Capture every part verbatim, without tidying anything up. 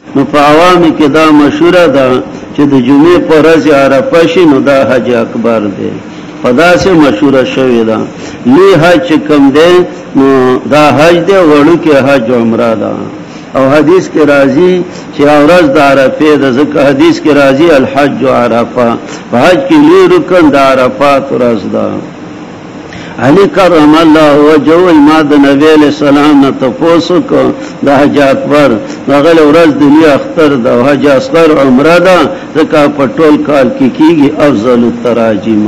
نو په عوامو کې دا مشوره ده چې د جمعې په ورځ عرفه شي نو دا حج اکبر دی په داسې مشوره شوې ده لوی حج چې کوم دی نو دا حج دی وړوکی حج عمره ده او حدیث کې راځي چې ورځ د عرفه د ځکه حدیث کې راځي الحج عرفه په حج کې لوی رکن د عرفات ورځ ده علی کرم الله وجهه ما د نبی علیہ السلام نه تاسو کو د حج اکبر دغه ورځ د لوی اختر د حج اصغر عمره ده ځکه په ټول کال کې کیږي افضل التراجم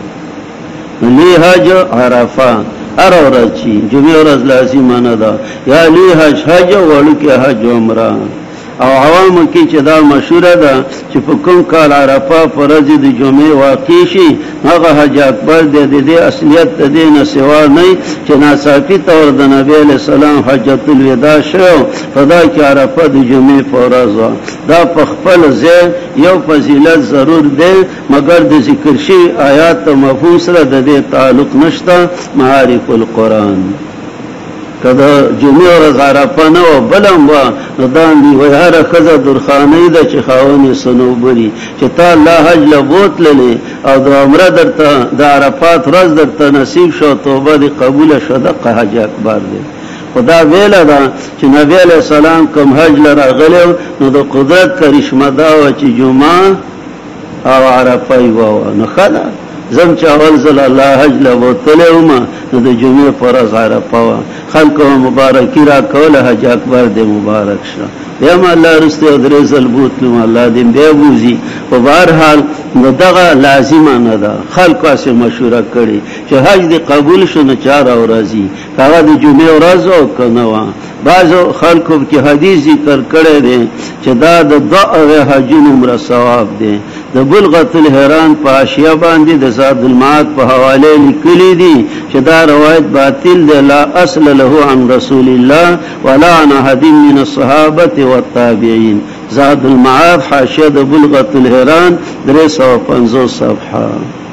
لوی حج عرفه هر ورځ چې جمعه ورځ لازمه نه ده یا لوی حج حج وړوکی حج عمره او عوامو کې چې دا مشوره ده چې په کوم کال عرفه فرض د جمعې واقع شي هغه حج اکبر د دې اصلیت د دې نه سوا نه چې ناصافي تور د نبی علیہ السلام حجۃ الوداع شو فدا کې عرفه د جمعې فرض دا په خپل ځای یو فضیلت ضرور ده مگر د ذکر شي آیات او مفهوم سره د دې تعلق نشته معارف القرآن کدا جمعه ورځ عرفه نه و بلم و ندان دی وای هر خزه درخانه ده چې خاوني سنوبري چې تا الله حج لبوت للی او د عمره درته د عرفات ورځ درته نصیب شو توبه دی قبول شو د حج اکبر دی خدا ویلا دا چې نبی علیہ السلام کوم حج لرا غلو نو د قدرت کرشمه دا و چې جمعه او عرفه و نو خلا زم چاول زل الله حج لبوتلو ما نو د جمعې فرض عرفه و خلق مبارکی را کوله حج اکبر دې مبارک شه یم الله رسته درې زل بوتلو الله دې دې بوزي په بهر حال دغه لازمه نه ده خلق واسه مشوره کړي چې حج دې قبول شونه چار او راضي هغه د جمعې ورځ او کنه وا بعضو خلقو کې حدیث ذکر کړي دي چې دا د دعوه حجونو عمره ثواب دي د بلغت الحیران په اشیاء باندې د زاد المعاد په حواله لیکلي دي چې دا روایت باطل ده لا اصل له عن رسول الله ولا عن احد من الصحابه والتابعين زاد المعاد حاشیه د بلغت الحیران درې سوه او پنځوس صفحه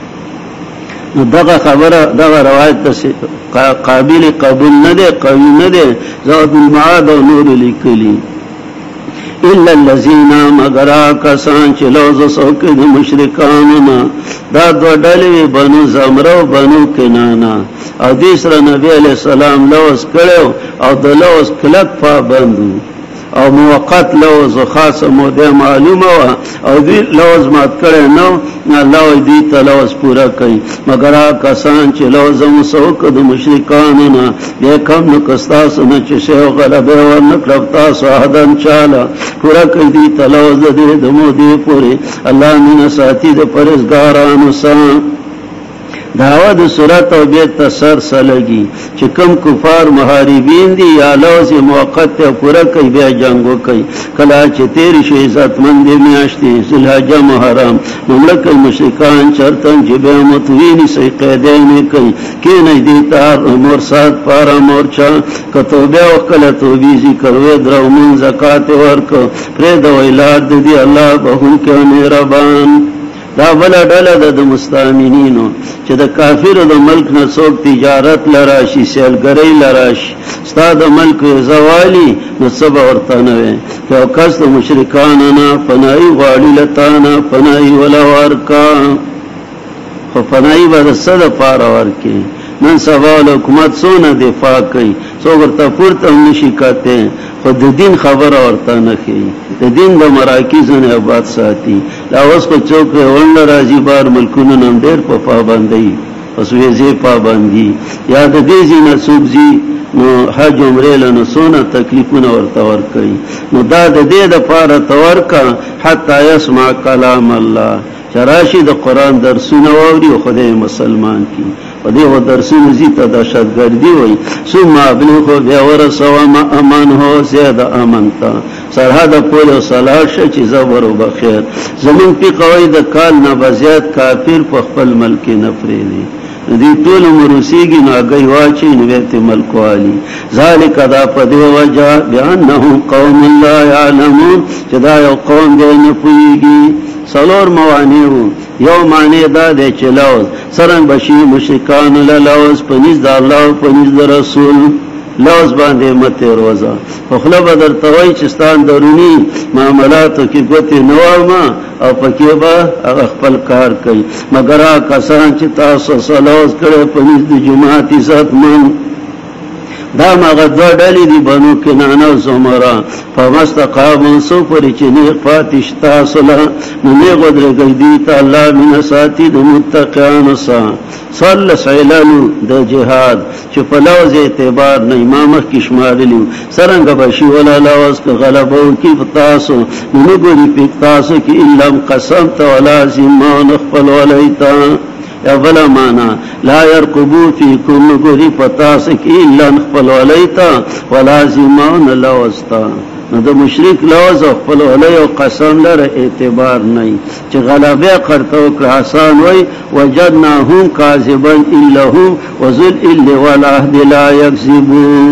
دغه خبره دغه روایت قابل قبول نه ده قوي نه ده زاد المعاد او نور لیکلي الا الذين مگر کسان چې لوز سوک د مشرکانو دا دوه ډلې بنو زمره او بنو کنانا او دې سره نبی علیہ السلام لوز کړو او د لوز کلک پابندو او موقت لوز خاصه موده معلومه او دې لوز مات کړي نو الله دې ته لوز پورا کوي مگر کسان چې لوز مسوک د مشرکانو نه به کم نو کستاس نه چې شو غلبه ورنکړه تاسو حدن چاله پورا کوي دې ته لوز دې د مودې پوري الله مين ساتي د پرهیزګارانو سره دعوه د صورت او بیت سر سلگی چې کم کفار محاربین دي یا لوز موقت پورا کوي بیا جنگو کوي کله چې تیر شي عزت مند میاشتي ذوالحجه محرم مملک مشرکان چرتن جبه متوینی سي قیدین کوي کې نه دي تار مرصاد پارا مورچا کتوبه او کله توبې ذکر و درو من زکات ورک پرې د ویلاد دي الله بهون کې مهربان دا بل ډله د مستامینینو چې د کافرو د ملک نه څوک تجارت لراشي سیلګری لراشي ستاد ملک زوالی نو سبا ورته نه وي که کس د مشرکانو نه پناهي غواړي لتانه پناهي ولا ورکا خو پناهي به صد پار ورکي نن سبا حکومت څونه دفاع کوي څو ورته پورته نشي کاته خو د دین خبر ورته نه کوي د دین د مراکزونو آباد ساتي لا اوس په چوک ولنه راځي بار ملکونو نن ډېر په پابندۍ اوس ویځي پابندۍ یا د دې ځینې سوبزي نو حج عمره له سونه تکلیفونه ورته ور کوي نو دا د دې د پاره تورکا حتا يسمع کلام الله چراشی د قران درسونه ووري خدای مسلمان کی په دې و درسونه زیته د شادګردي وای ثم ابلغ بیا ورسوا ما امان هو زیاد امانتا سرحد پول او صلاح چې زبر او بخیر زمون په قواعد کال نه بزیات کافر په خپل ملک نه پریدي دې ټول مرسیږي ناګي واچي نوته ملک والی ذالک دا په دی وجه بانه قوم لا يعلمون چې دا یو قوم دی نه پويږي سلور موانیو یو معنی دا دی چې لوز سرنګ بشي مشرکان له لوز پنځ د الله پنځ د رسول لوز باندې مته روزه خپل بدر توي چستان درونی معاملاتو کې ګوتې نوما او پکې به خپل کار کوي مگر کسان چې تاسو سلوز کړي په دې جماعت عزت من دا مغه دو ډلې دی بنو کنانه او زمرا په مستقام سو پرې چې نه فاتشتا صلا نه غدرګې دی ته الله من ساتي د متقین سا صلی سیلانو د جهاد چې په لوز اعتبار نه امام کې شمارلی سرنګ بشي ولا لوز که غلبو کې تاسو نه ګوري په تاسو کې الا قسم ته ولا زمان خپل ولیتا یا بلا مانا لا يرقبو فيكم نگوری پتاسک الا نخپل ولیتا ولا زمان لوستا نو د مشرک لوز خپل ولی او قسم لره اعتبار نه چې غلبه قرتو که حسان وای وجدناهم کاذبا الا هو وذل الا والعهد لا يكذبون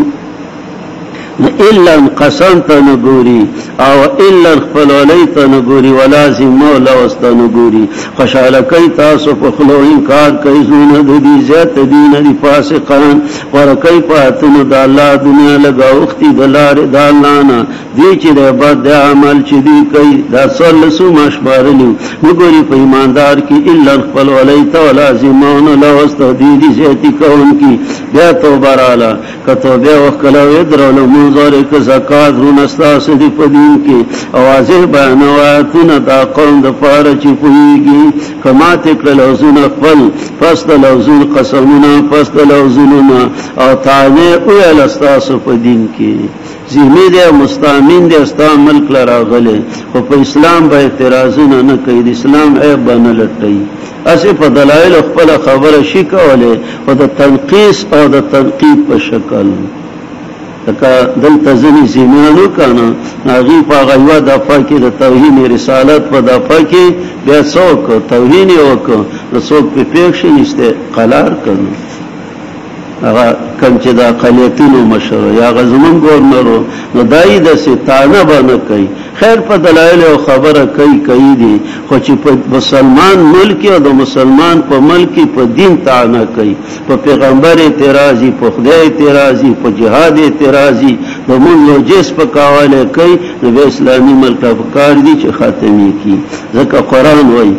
الا قسمت نګوري او الا خپل ولیت نګوري ولازم مولا واست نګوري خوشاله کوي تاسو په خلو انکار کوي زونه د دې ذات دین دی فاسقان ورکوي پاتنه د الله دنیا لګاوختي دلار دالانا دي چې د بد عمل چې دی کوي دا سلسو مشبارلو نګوري په ایماندار کې الا خپل ولیت ولازم مولا واست دې ذات کون کی بیا توبه رااله کته بیا وکړو درولو منظر که زکات رونستا سدی پدین کی اوازه بیانواتونه دا قوم د پاره چې پویږي کما تکړه لوزونه خپل پس د لوزون قسمونه پس د لوزونه او تعالی او الستاسو پدین کی زمي دې مستامین دې استا ملک لراغله خو په اسلام به اعتراضونه نه کوي د اسلام عیب نه لټي اسی په دلایل خپل خبره شي کوله او د تنقیس او د تنقیب په شکل تکا دلته ځنی زمینانو کنه هغه په غیوا د فقې د توهین رسالت په د فقې بیا څوک توهین وکړه څوک په پیښه نشته قلار کړي هغه کوم چې د اقلیتونو مشر یا غزمن ګورنرو نو دای د ستانه باندې کوي خیر په دلایل او خبره کوي کوي دي خو چې په مسلمان ملک او د مسلمان په ملک په دین تعنا کوي په پیغمبر اعتراضي په خدای اعتراضي په جهاد اعتراضي د مون یو جس په کاواله کوي د اسلامي ملک په کار دي چې خاتمي کی ځکه قران وایي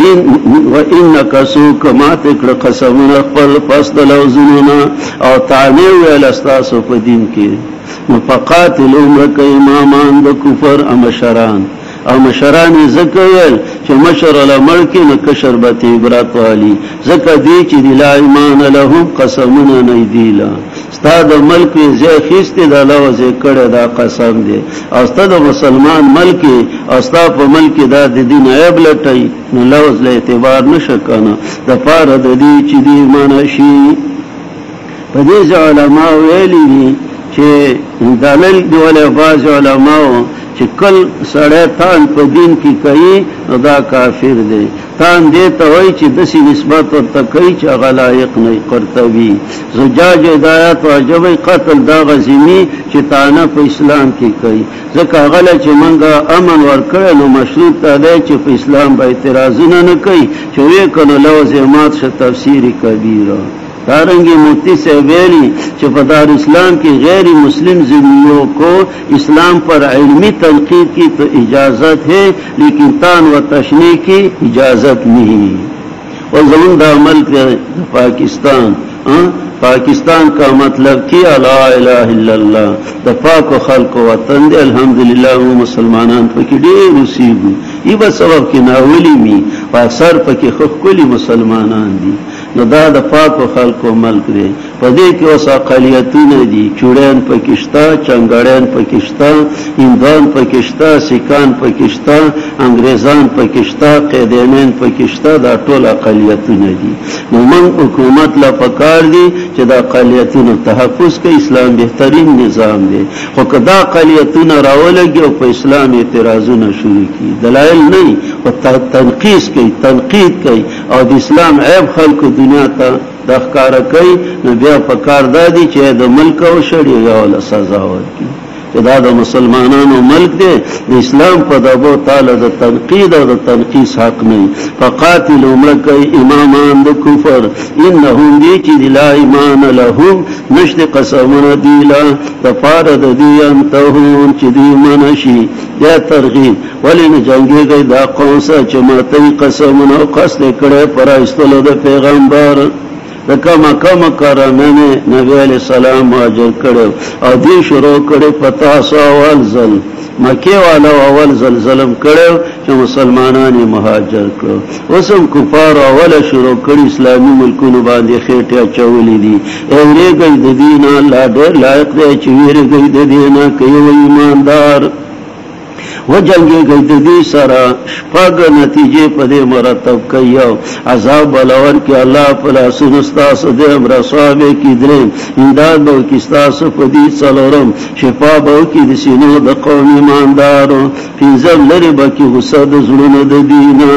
وانک سو کما تکړه قسمونه خپل پس د لوزونه او تعالی ویل استاسو په دین کې مفقات الامر که امامان د کفر امشران او مشران زکویل چې مشر الامر کې نه کشر به عبرت والی زکه دی چې لا ایمان لهم قسمونه نه دیلا استاد ملک زه خسته د لوز کړه دا قسم دی او استاد مسلمان ملک او استاد په ملک دا د دین عیب لټي نو لوز له اعتبار نشکنه د پاره د دې چې دی منشي په دې علماء ویلي دي چې دلیل دیواله باز علماء چې کل سړی تان په دین کې کوي دا کافر دی تان دې ته وایي چې دسی نسبت ورته کوي چې غلایق نه قرطبي زجاج هدایت واجب قتل دا غزمی چې تانه په اسلام کې کوي ځکه غل چې منګه امن ورکړل نو مشروط دی چې په اسلام به اعتراضونه نه کوي چې وې کنه لوازمات ش تفسیری کبیره دارنگی مفتی سے ویلی چې په دار اسلام کې غیر مسلم ذمیوں کو اسلام پر علمی تنقید کی تو اجازت ہے لیکن تان و تشنیع کی اجازت نہیں اور زمین دا ملک پاکستان پاکستان کا مطلب کیا لا الہ الا اللہ د پاک خلق وطن دی الحمدللہ مسلمانان پکې ډېر اوسېږي ایبه سبب کې ناولی می او اکثر پکې خو کلی مسلمانان دي نو دا د پاک خلقو ملک دی په دې کې اوس اقلیتونه دي چوڑان پکشتا چنګړان پکشتا هندوان پکشتا سکان پکشتا انګريزان پکشتا قیدینان پکشتا دا ټول اقلیتونه دي نو موږ حکومت لا پکار دي چې دا اقلیتونو تحفظ کوي اسلام بهترین نظام دی خو کدا اقلیتونه راولږي او په اسلام اعتراضونه شروع کی دلایل نه او تنقیس کوي تنقید کوي او د اسلام عیب خلکو دنیا ته د ښکارا کوي نو بیا په کار دادی چې د ملک او شریعه ول سزا ورکړي چې دا د مسلمانانو ملک دی د اسلام په دبو تعالی د تنقید او د تنقیس حق نه فقاتلوا ملکای امامان د کفر انهم دی چې لا ایمان لهم نشد قسمنا دیلا تفار د دی انتهم چې دی منشي یا ترغیب ولین جنگي گئی دا قوم سره چې ماته قسمنا قصد کړي پر استلو د پیغمبر دکا مکہ مکرمه نبی علیہ السلام مهاجر کړو او دی شروع کړي پتا سو اول ځل مکه والا اول ځل ظلم کړو چې مسلمانان مهاجر کړو اوسم کفار اول شروع کړي اسلامي ملکونو باندې خېټه چولې دي اورېږي د دین الله ډېر لایق دی چې ویریږي د دینه کوي ایماندار و جنگی گئی دی سرا شپاگ نتیجے پدے مرتب کئیو عذاب بلور کی اللہ پلا سنستاس دیم رسوابے کی درم امداد بو کستاس پدی سلورم شفا بو کی دسینو دا قوم ایماندارو فینزم لری با کی غصہ دزلون دینا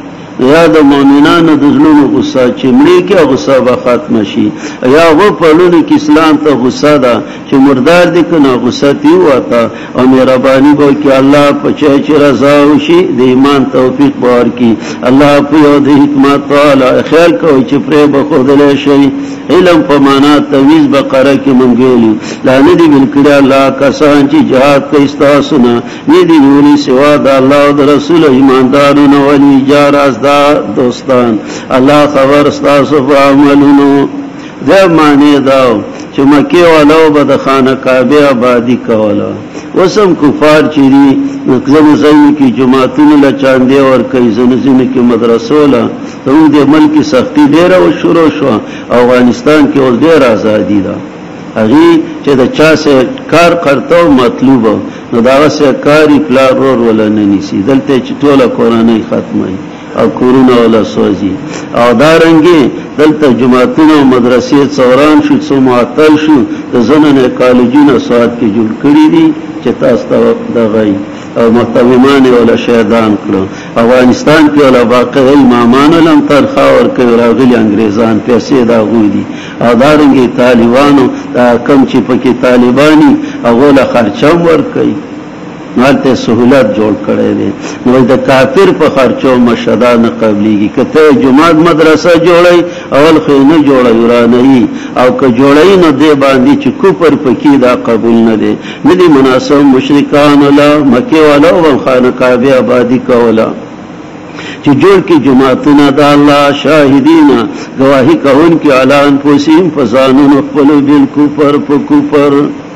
یا د مؤمنانو د زلون غصه چې مړي کې غصه به ختم شي یا و پړونو کې اسلام ته غصه ده چې مردار دي کنه غصه دی وتا او مهرباني به کې الله په چې رضا وشي د ایمان توفیق ورکړي الله په یو د حکمت تعالی خیال کوي چې پرې به خودل شي علم په معنا تمیز بقره کې مونږیلی لعنه دي بالکړه الله کسان چې جهاد کوي تاسو نه دې دی ویلي سوا د الله او رسول ایماندارونو ولي جاراز دوستان الله خبر استاسو عملونو دا معنی داو چې مکه والو بد خانه کعبه آبادی کوله وسم کفار چيري زمو زمو کی جماعتونو له چاندې ور کوي زنه کې مدرسو له ته د ملک سختي ډیره او شروع شو افغانستان کې اوس ډیر ازادي ده هغه چې د چا سه کار کرتو مطلوب نو دا وسه کاری پلار ور ولنه نيسي دلته چې ټوله قرآني ختمه او کورونا ولا سوزي او دارنګي دلته جماعتونو مدرسې څوران شو څو معطل شو د زنانه کالجونو ساعت کې جوړ کړی دي چې تاسو ته دغه او متومان ولا شهدان کړو افغانستان کې ولا باقي امامان لم ترخا ور کوي راغلي انګريزان پیسې دا غوي دي او دارنګي طالبانو دا کم چې پکې طالباني هغه له خرچم ور کوي مالته سہولت جوړ کړي دي نو د کافر په خرچو مشدا نه قبليږي کته جماعت مدرسه جوړي اول خو نه جوړي ورانه او که جوړي نو دی باندې چې کوپر پکې دا قبول نه دي ندي مناسب مشرکان ولا مکه ولا او خانه کعبه آبادی کولا چې جوړ کې جماعتونه د الله شاهدین گواہی کوون کې اعلان پوسیم فزانون خپل بالکفر په کفر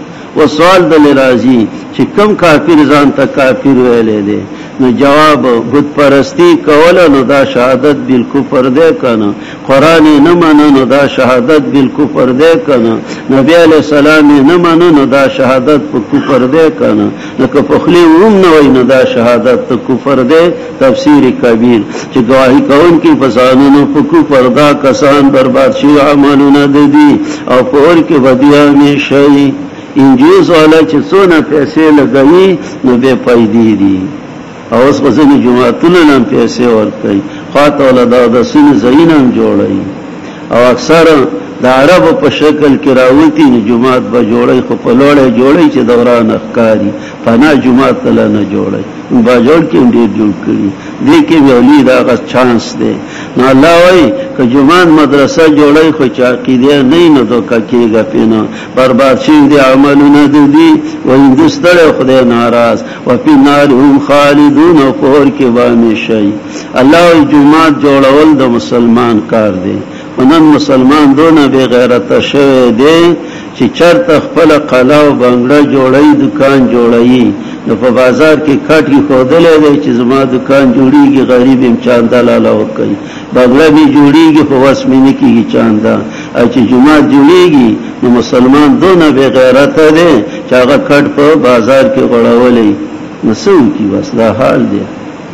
وسوال د لرازی چې کم کافر ځان ته کافر ویلې دي نو جواب بت پرستی کوله نو دا شهادت بالکفر ده کنه قران نه منو نو دا شهادت بالکفر ده کنه نبی علیہ السلام نه منو نو دا شهادت په کفر ده کنه لکه په خلی ووم نه وای نو دا شهادت په کفر ده تفسیر کبیر چې گواہی کوون کې فسانونو په کفر دا کسان برباد شي عملونه دي او په اور کې بدیا می شي انجیز والا چې څونه پیسې لګوي نو به پیدا دي او اوس غزنی جماعتونه نن پیسې ورکړي خاطر ولدا د سین زینم جوړي او اکثر د عربو په شکل کې راوتی نه جماعت به جوړي خو په لوړې جوړي چې دوران افکاری فنا جماعت له نه جوړي با جوړ کې ډېر جوړ کړي دې کې ویلي دا غا چانس دی نو الله وای که جماعت مدرسه جوړي خو چې عقیده نه نه دوکا کېږي پینا برباد شي دي عملونه دي و هندستان خدای ناراض او په نار هم خالدون او پور کې باندې شي الله جماعت جوړول د مسلمان کار دی ونن مسلمان دونه بے غیرت شوه دی چې چرته خپل قلا او بنگړه جوړي دکان جوړي نو په بازار کې کاټي خودلې دی چې زما دکان جوړيږي غریب هم چاندا لاله وکي بنگړه به جوړيږي خو واسمنه کېږي چاندا او چې جمعه جوړيږي نو مسلمان دونه بے غیرت دی چې هغه کټ په بازار کې غړولې نسو کی وسله حال دی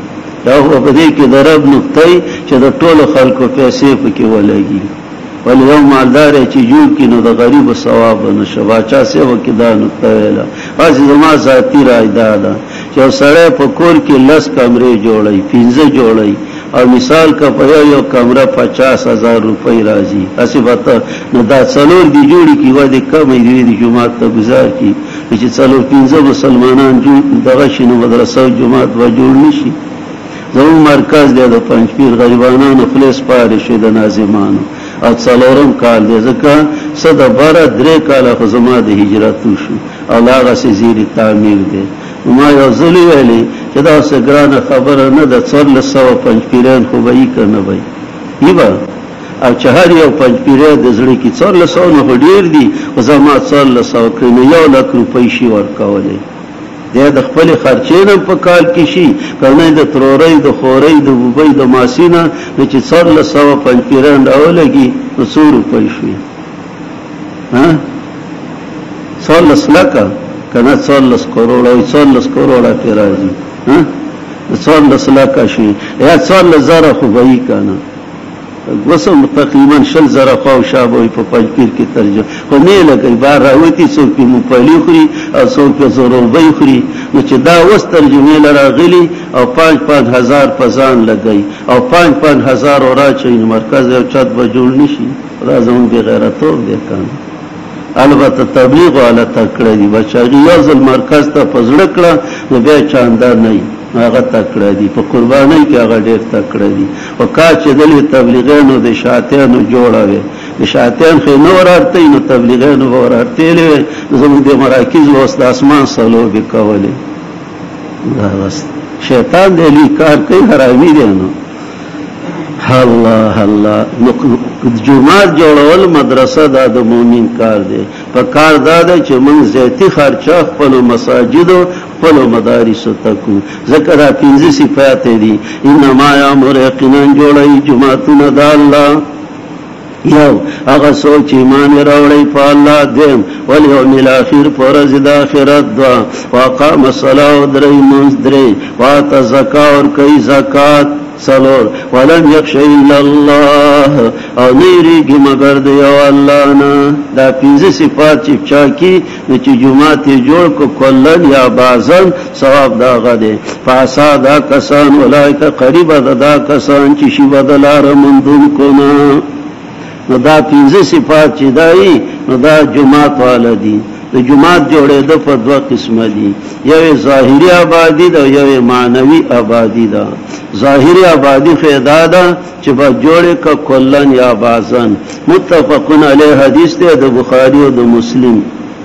دا هو په دې کې درب نقطې چې د ټولو خلکو پیسې پکې ولګي ول یو مالدار چې جوړ کینو د غریب ثواب نشوا چا سه وکدا نقطه ویلا از زما ذاتی رائے ده چې سړی په کور کې لس کمرې جوړي پنځه جوړي او مثال کا په یو کمره پچاس هزار روپۍ راځي اسی وته نو دا څلور دی جوړی کی وای کم دی دی جمعه ته گزار کی چې څلور پنځه مسلمانان دغه شنو مدرسه او جمعه و جوړ نشي زمون مرکز دی د پنځپیر غریبانو خلاص پاره شه د ناظمانو او څلورم کال دی ځکه صد بارہ درې کال خزما د هجرت شو او لاغه سي زیری تعمیر دی ما یو ځلی ویلي چې دا څنګه خبره نه د څلور سوه پنځپیران خو به یې کنه وای ایبا او چهار یو پنځپیره د زړه کې څلور سوه نه ډیر دي او زما څلور سوه کړي یو لک روپۍ شي ورکولې د خپل خرچې نه په کال کې شي کنه د ترورې د خورې د وبې د ماسینه چې څلور سوه پنځپیران راولګي نو څو روپۍ شي ها څلور لکه کنه څلور کروڑ او څلور کروڑ ته راځي ها څلور لکه شي یا څلور زره خو وایي کنه وسم تقریبا شل زره خو شابه په پنځپیر کې ترجمه خو نه لګي بار راوتی څوک په مپالي خوري او څوک په زوروبي خوري نو چې دا وس ترجمه لراغلي او پنځ پنځ هزار پزان لګي او پنځ پنځ هزار اورا چې مرکز او چت به جوړ نشي راځون به غیرتو دې کنه البته تبلیغ والا تکړه دي بچاغي یو ځل مرکز ته پزړه کړه نو بیا چاندار نه هغه تکړه دي په قربانۍ کې هغه ډېر تکړه دي او کا چې دلې تبلیغانو د شاتانو جوړاوي د شاتان خو نو ورارته نو تبلیغانو ورارته لې زموږ د مراکز وس د اسمان سلو به کولې دا بس شیطان دې کار کوي حرامي دي نو الله الله جمعات جوړول مدرسه د مؤمن کار دی په کار دا ده چې موږ زیاتی خرچه خپل مساجد او خپل مدارس تکو ذکر پنځه صفات دي انما یامر یقینا جوړي جمعتونه د الله یو هغه سوچ ایمان راوړی په الله دیم والیوم الاخر پر ورځ د آخرت دعا واقام الصلاه درې منځ درې واته زکات اور کوي زکات سلور ولم يخش الا الله او نیریږي مگر د یو الله نه دا پنځه صفات چې چا کی چې جمعه ته جوړ کو کلن یا بعضن ثواب دا غده فاساد کسان ولایت قریب دا کسان چې شی بدلار مندون کو نه نو دا پنځه صفات چې دای نو دا جمعه والدي د جمعات جوړېده په دوه قسمه دي یو ظاهري آبادی ده یو معنوي آبادی ده ظاهري آبادی فیدا ده چې په جوړه ک کلن یا بعضن متفقون علیه حدیث ده د بخاری او د مسلم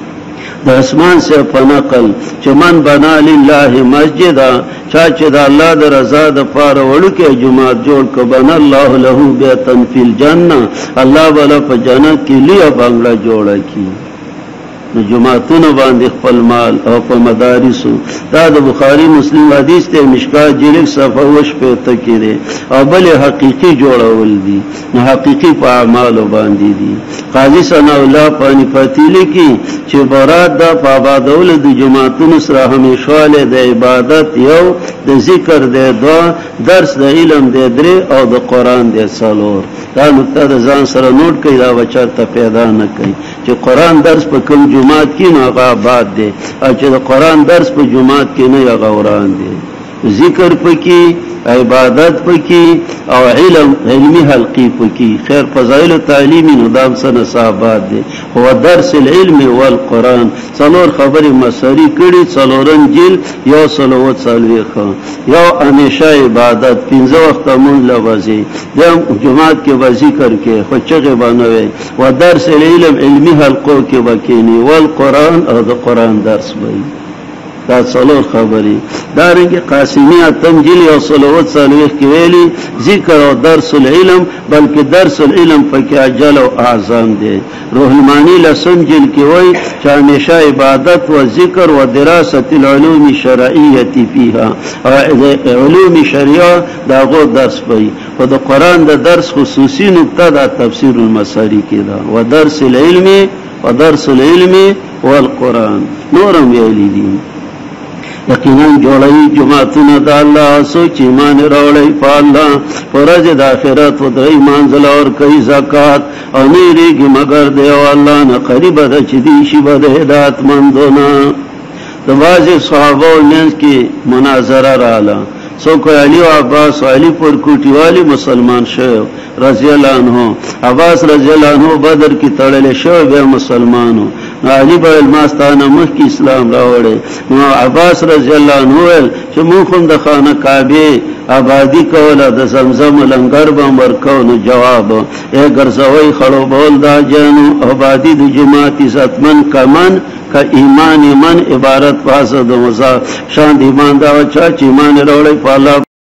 د اسمان سے پنقل چې من بنا لله مسجد چا چې د الله د رضا د پاره وړکه جمعات جوړ ک بنا الله له بیتن فی الجنه الله بل په جنت کې لیا بنگلا جوړه کی نو جمعتون باندې خپل مال او په مدارسو دا د بخاری مسلم حدیث ته مشکات جلد صفحه وش په تکیره او بل حقيقي جوړول دي نو حقيقي په اعمال باندې دي قاضي ثنا الله پانی پاتیلی کی چې برات دا په آبادول د جمعتون سره همیشه له د عبادت یو د ذکر د دعا درس د علم د درې او د قران د څلور دا نقطه د ځان سره نوٹ کړئ دا بچا پیدا نه کوي چې قران درس په کوم جمعات کې نه آباد دي او چې د قران درس په جمعات کې نه غوران دي ذکر پکې عبادت پکې او علم علمي حلقي پکې خیر فضائل تعلیمي نظام سره صاحبات دي هو درس العلم والقران څلور خبرې مسری کړي څلورن جیل یو صلوات صالح یو همیشه عبادت پنځه وخت مونږ لوازي د جمعات کې و ذکر کې خو چغه باندې و درس العلم علمي حلقو کې وکینی والقران او د قران درس وایي دا څلور خبرې دارنګه قاسمیه تنجیل او صلوات صالح کې ویلي ذکر او درس العلم بلکې درس العلم پکې اجل او اعظم دي روح المانی لسم جل کې وایي چې همیشه عبادت او ذکر او دراسه العلوم الشرعیه فيها علوم شریعه داغو درس وایي او د قران د درس خصوصي نقطه د تفسیر المساری کې دا او درس العلم او درس العلم والقران نورم ویلي دي یقینا جوړی جمعتونه د الله سوچ ایمان راوړی په الله پرځ د آخرت او د ایمان زل اور کوي زکات او نیریږي مگر دی الله نه قریب ده چې دی شی بده هدایت مندونه د واځي صحابه نن کې مناظره رااله سو کو علی و عباس علی پر کوٹی والی مسلمان شو رضی اللہ عنہ عباس رضی اللہ عنہ بدر کی تړلې شو به مسلمانو علی بل ماستانه مخ کی اسلام راوړې نو عباس رضی الله عنه چې مونږ هم د خانه کعبه آبادی کوله د زمزم لنګر به مرکو نو جواب اے ګرځوي خړو بول دا جنو آبادی د جماعت عزتمن کمن کا ایمان ایمان عبارت پاسه د مزا شان ایمان دا چا چې ایمان وروړي په الله